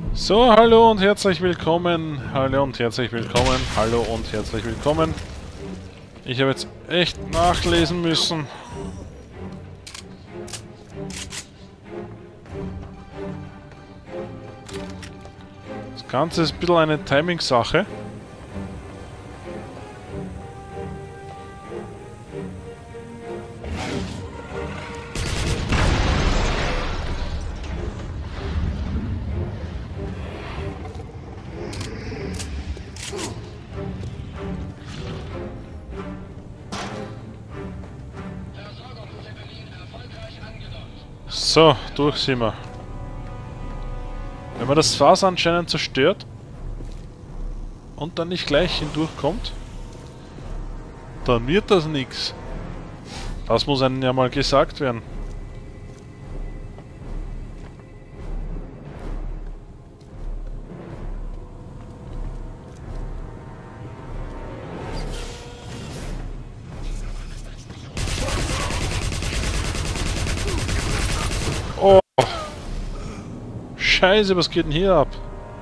So, hallo und herzlich willkommen. Hallo und herzlich willkommen. Hallo und herzlich willkommen. Ich habe jetzt echt nachlesen müssen. Das Ganze ist ein bisschen eine Timing-Sache. So, durch sind wir. Wenn man das Fass anscheinend zerstört und dann nicht gleich hindurchkommt, dann wird das nix. Das muss einem ja mal gesagt werden. Oh! Scheiße, was geht denn hier ab?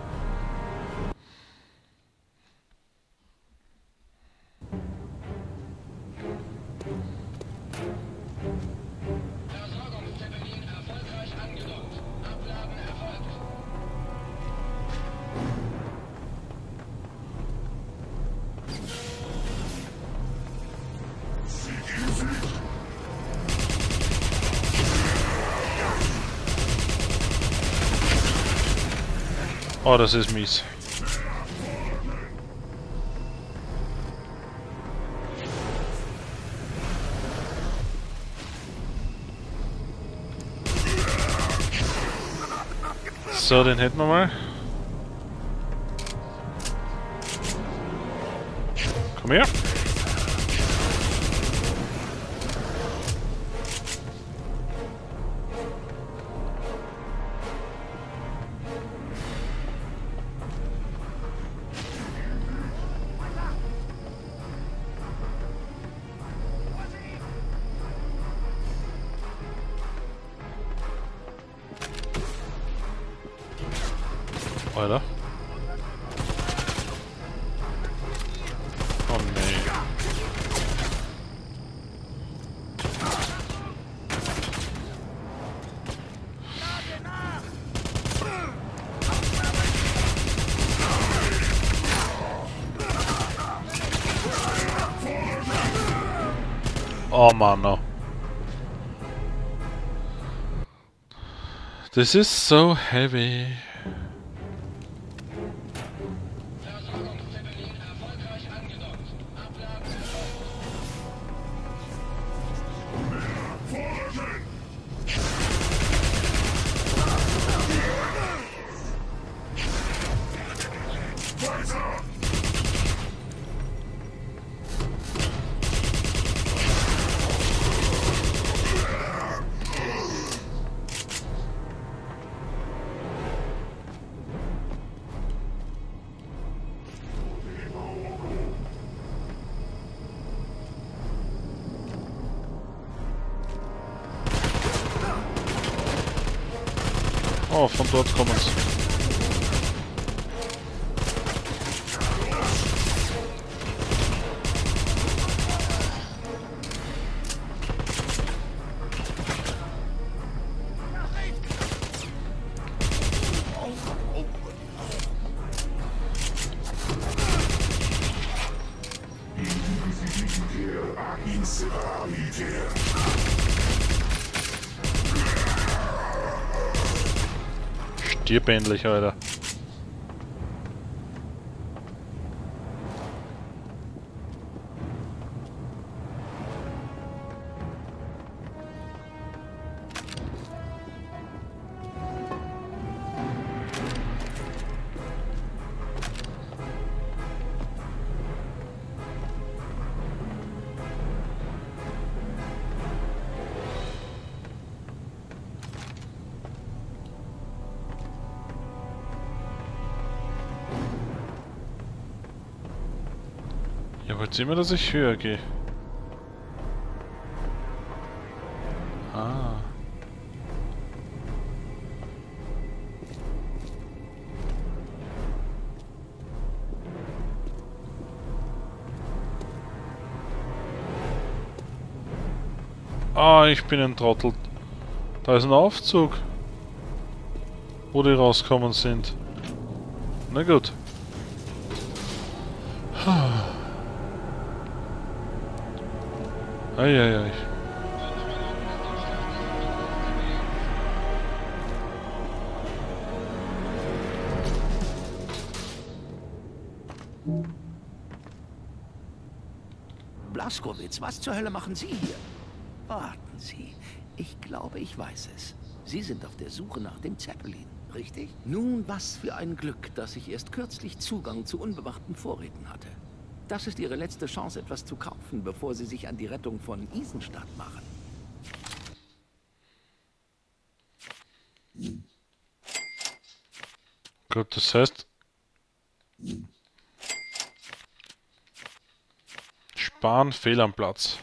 Oh, das ist mies. So, den hätten wir mal. Komm her. Alter. Oh nee. Oh man, no. This is so heavy. Oh, von dort kommen sie. Stirb endlich, Alter. Ja, wollt ihr immer, dass ich höher gehe? Ah. Ah, ich bin entrottelt. Da ist ein Aufzug, wo die rauskommen sind. Na gut. Eieiei. Blaskowitz, was zur Hölle machen Sie hier? Warten Sie, ich glaube, ich weiß es. Sie sind auf der Suche nach dem Zeppelin, richtig? Nun, was für ein Glück, dass ich erst kürzlich Zugang zu unbewachten Vorräten hatte. Das ist Ihre letzte Chance, etwas zu kaufen, bevor Sie sich an die Rettung von Isenstadt machen. Gut, das heißt... Sparen, fehl am Platz.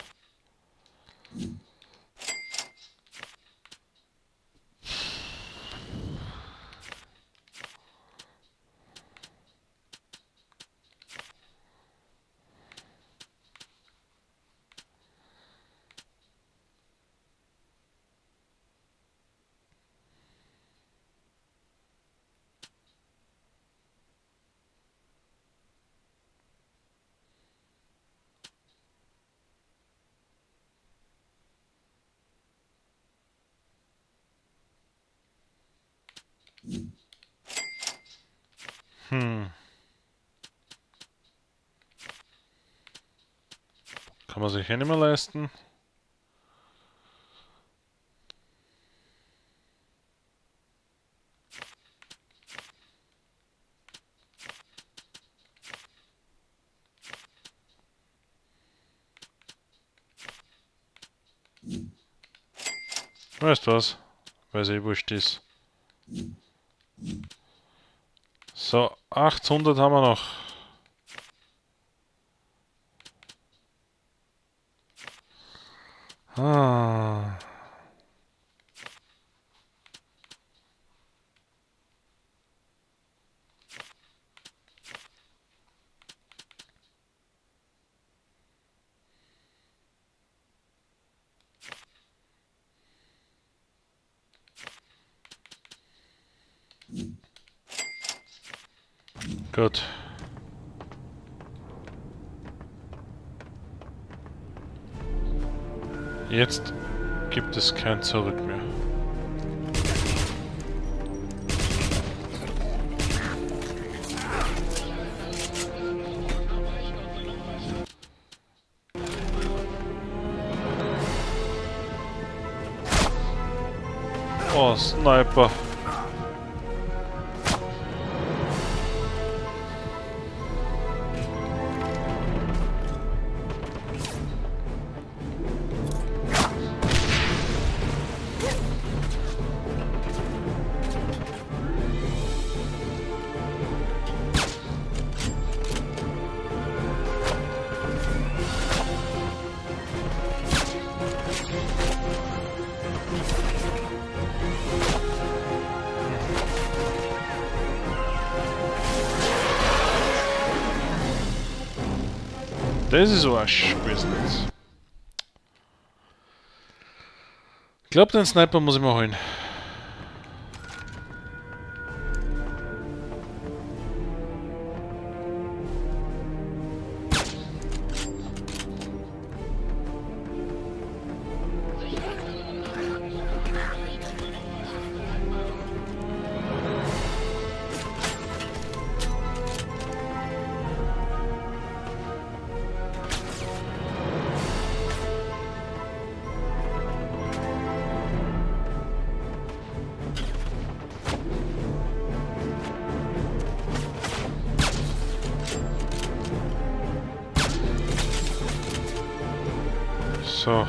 Kann man sich eh nicht mehr leisten. Weißt du was? Weil es eh wurscht ist. So, 800 haben wir noch. Ah. Gut. Jetzt gibt es kein Zurück mehr. Oh, Sniper. Das ist Arsch gewesen jetzt. Ich glaube, den Sniper muss ich mal holen. So.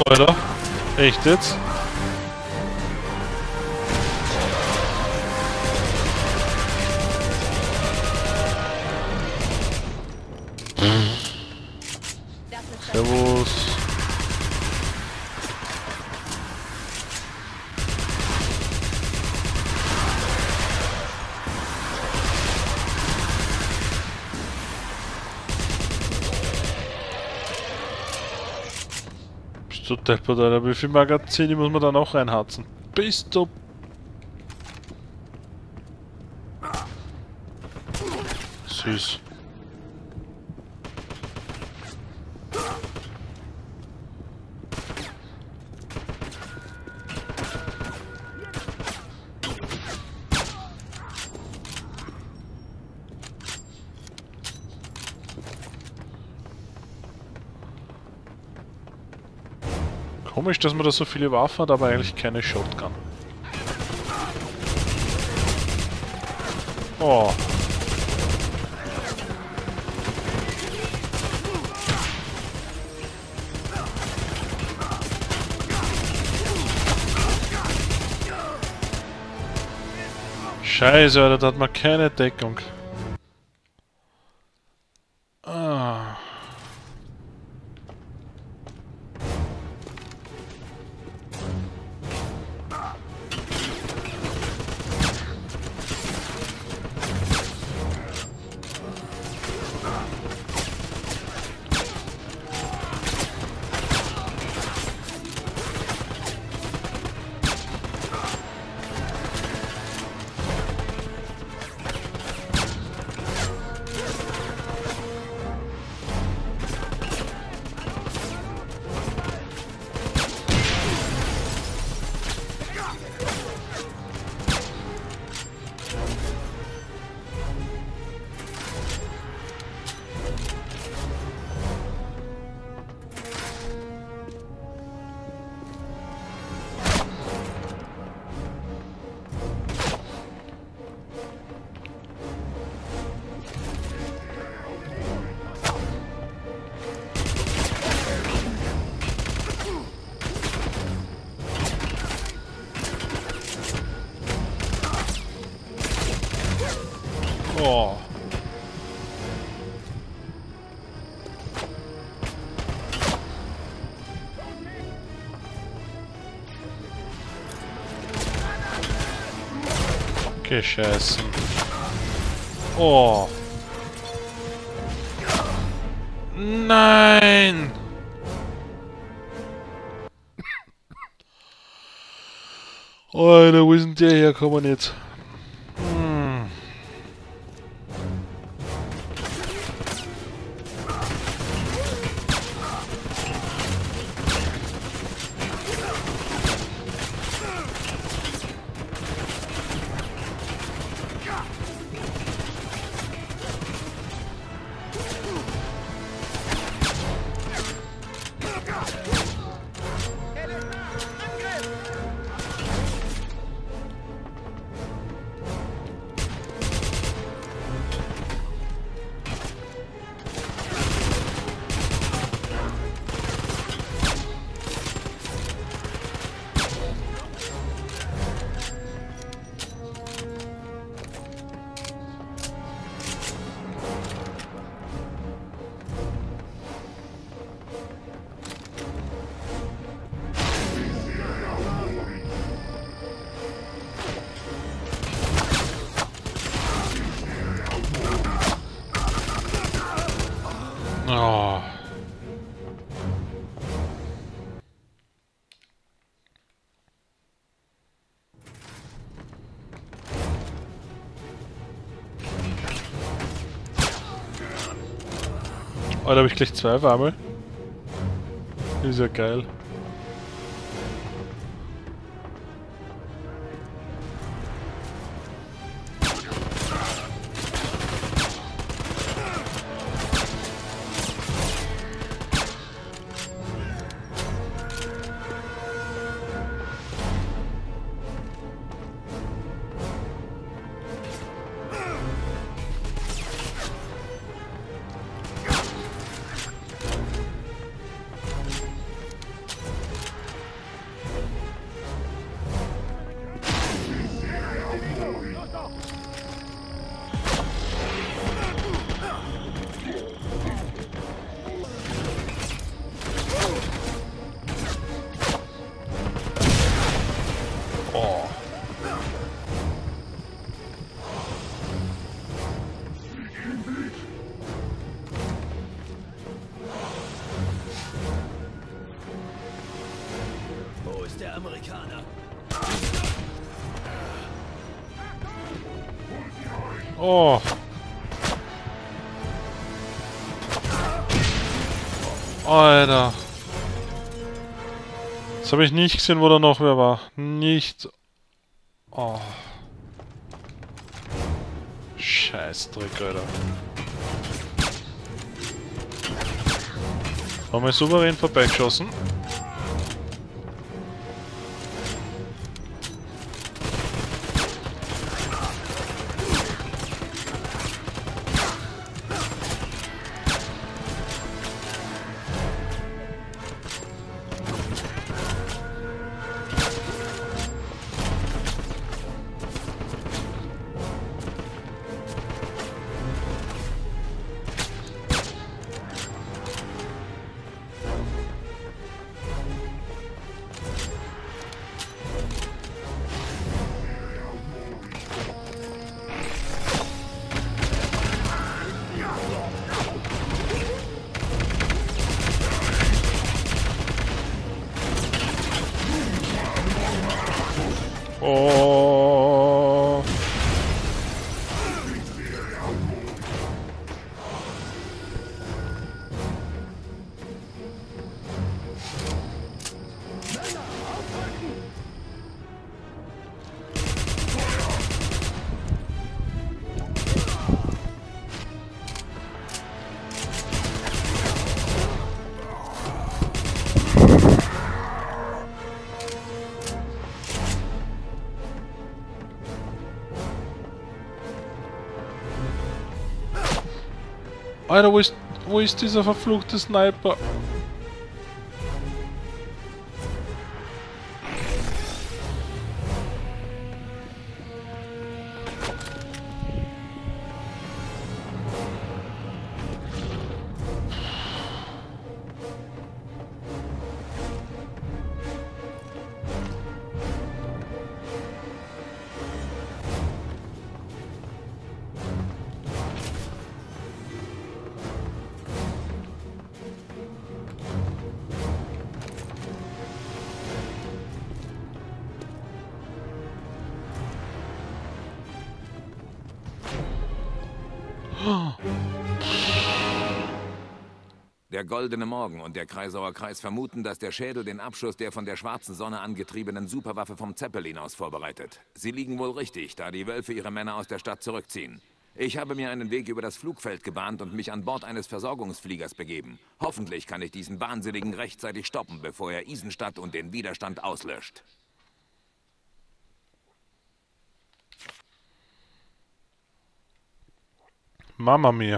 Alter. Echt jetzt? Servus. Bist du deppert, Alter? Wie viel Magazine muss man da noch reinharzen? Bist du... Süß. Komisch, dass man da so viele Waffen hat, aber eigentlich keine Shotgun. Oh. Scheiße, Alter, da hat man keine Deckung. Ah. Oh. Gescheißen. Oh. Nein! Alter, wo ist denn der hergekommen jetzt? Oh. Oh, da habe ich gleich zwei auf einmal. Ist ja geil. ist der Amerikaner. Oh. Alter. Jetzt habe ich nicht gesehen, wo da noch wer war. Nicht. Oh. Scheißdreck, Alter. Haben wir souverän vorbeigeschossen. Oh. Alter, wo ist dieser verfluchte Sniper? Der Goldene Morgen und der Kreisauer Kreis vermuten, dass der Schädel den Abschuss der von der schwarzen Sonne angetriebenen Superwaffe vom Zeppelin aus vorbereitet. Sie liegen wohl richtig, da die Wölfe ihre Männer aus der Stadt zurückziehen. Ich habe mir einen Weg über das Flugfeld gebahnt und mich an Bord eines Versorgungsfliegers begeben. Hoffentlich kann ich diesen Wahnsinnigen rechtzeitig stoppen, bevor er Isenstadt und den Widerstand auslöscht. Mama mia.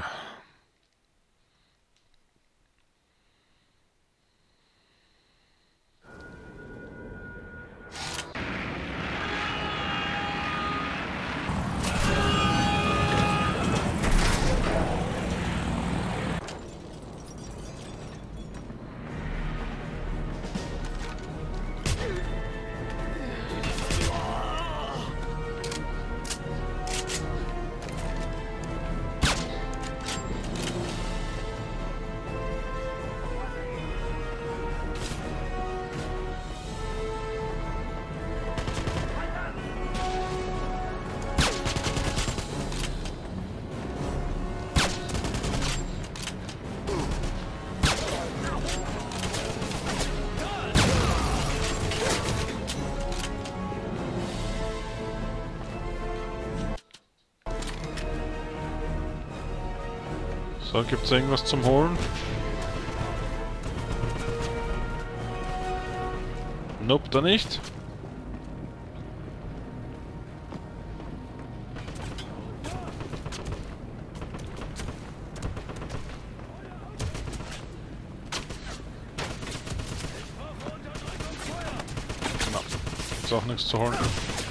So, gibt's irgendwas zum Holen? Nope, da nicht. Na, ist auch nichts zu holen.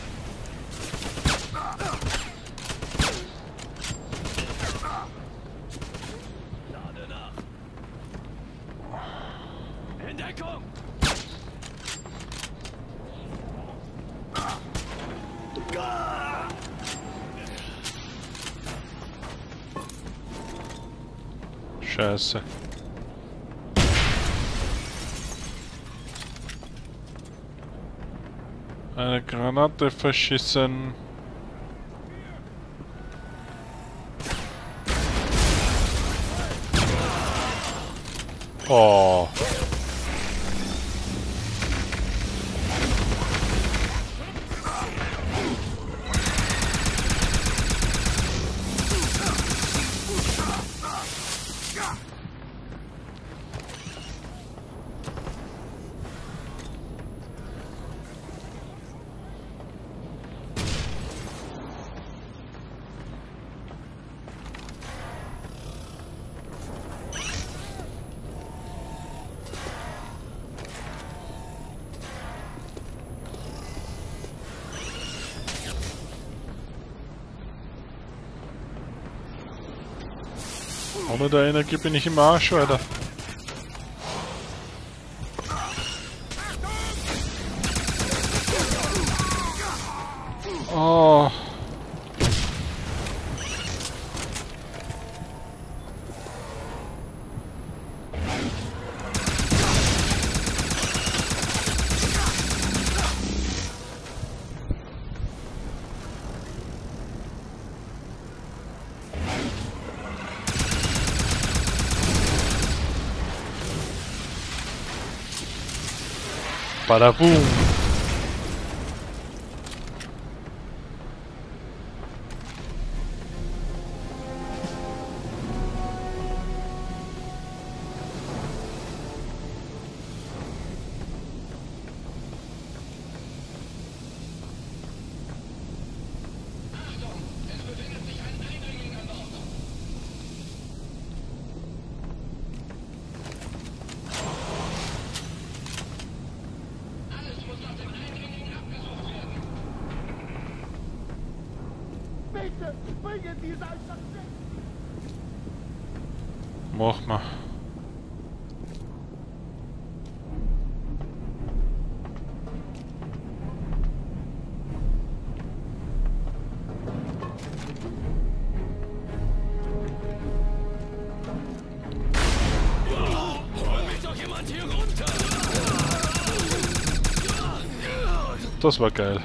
Scheiße. Eine Granate verschissen. Oh. Ohne der Energie bin ich im Arsch, Alter. Oh. Bada boom. Mach mal. Das war geil.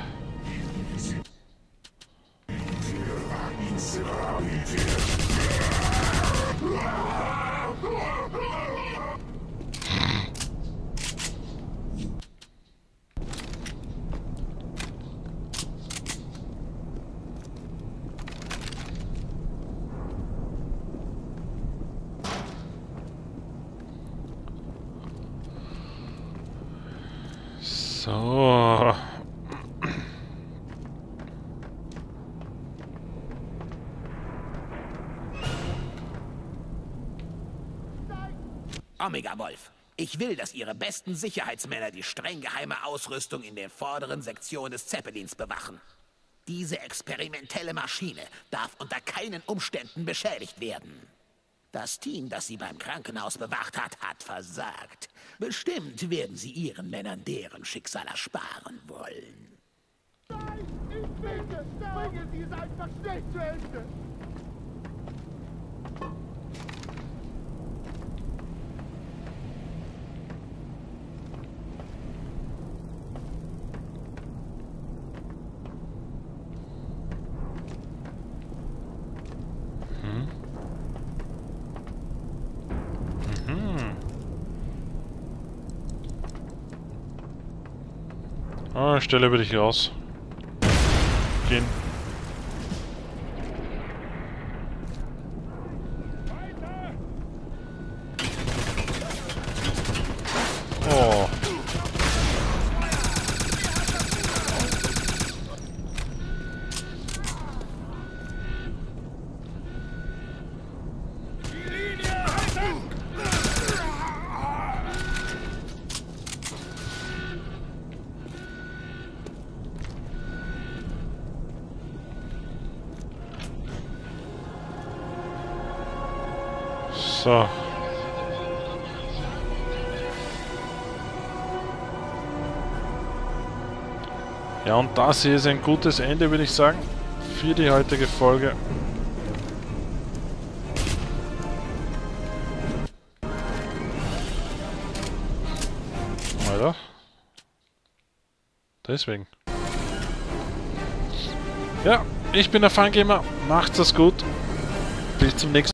So. Omega Wolf, ich will, dass Ihre besten Sicherheitsmänner die streng geheime Ausrüstung in den vorderen Sektionen des Zeppelins bewachen. Diese experimentelle Maschine darf unter keinen Umständen beschädigt werden. Das Team, das sie beim Krankenhaus bewacht hat, hat versagt. Bestimmt werden sie ihren Männern deren Schicksal ersparen wollen. Nein, ich bitte, bringen Sie es einfach schnell zu Ende. Ah, Stelle würde ich raus. Gehen. Oh. So. Ja, und das hier ist ein gutes Ende, würde ich sagen, für die heutige Folge. Alter. Deswegen. Ja, ich bin der Fangamer. Macht's es gut. Bis zum nächsten Mal.